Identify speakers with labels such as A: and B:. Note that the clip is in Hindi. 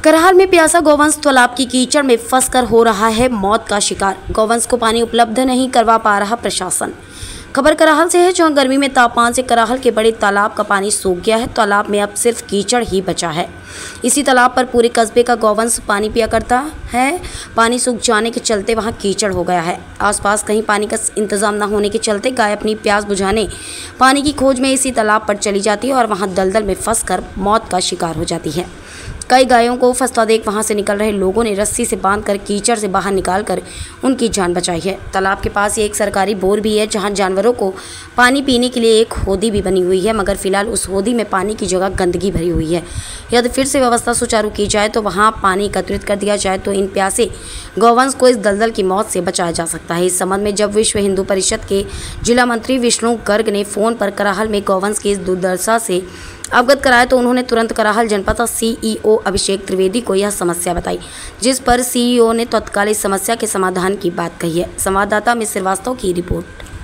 A: करहाल में प्यासा गौवंश तालाब की कीचड़ में फंसकर हो रहा है मौत का शिकार। गौवंश को पानी उपलब्ध नहीं करवा पा रहा प्रशासन। खबर करहाल से है, जहां गर्मी में तापमान से करहाल के बड़े तालाब का पानी सूख गया है। तालाब में अब सिर्फ कीचड़ ही बचा है। इसी तालाब पर पूरे कस्बे का गौवंश पानी पिया करता है। पानी सूख जाने के चलते वहां कीचड़ हो गया है। आसपास कहीं पानी का इंतजाम न होने के चलते गाय अपनी प्यास बुझाने पानी की खोज में इसी तालाब पर चली जाती है और वहां दलदल में फंसकर मौत का शिकार हो जाती है। कई गायों को फंसता देख वहां से निकल रहे लोगों ने रस्सी से बांधकर कीचड़ से बाहर निकालकर उनकी जान बचाई है। तालाब के पास ही एक सरकारी बोर भी है, जहां जानवरों को पानी पीने के लिए एक होदी भी बनी हुई है, मगर फिलहाल उस होदी में पानी की जगह गंदगी भरी हुई है। यदि फिर से व्यवस्था सुचारू की जाए तो वहां पानी एकत्रित कर दिया जाए तो इन प्यासे गौवंश को इस दलदल की मौत से बचाया जा सकता है। इस संबंध में जब विश्व हिंदू परिषद के जिला मंत्री विष्णु गर्ग ने फोन पर करहाल में गौवंश की इस दुर्दशा से अवगत कराया तो उन्होंने तुरंत करहाल जनपद सीईओ अभिषेक त्रिवेदी को यह समस्या बताई, जिस पर सीईओ ने तत्काल इस समस्या के समाधान की बात कही है। संवाददाता मिस श्रीवास्तव की रिपोर्ट।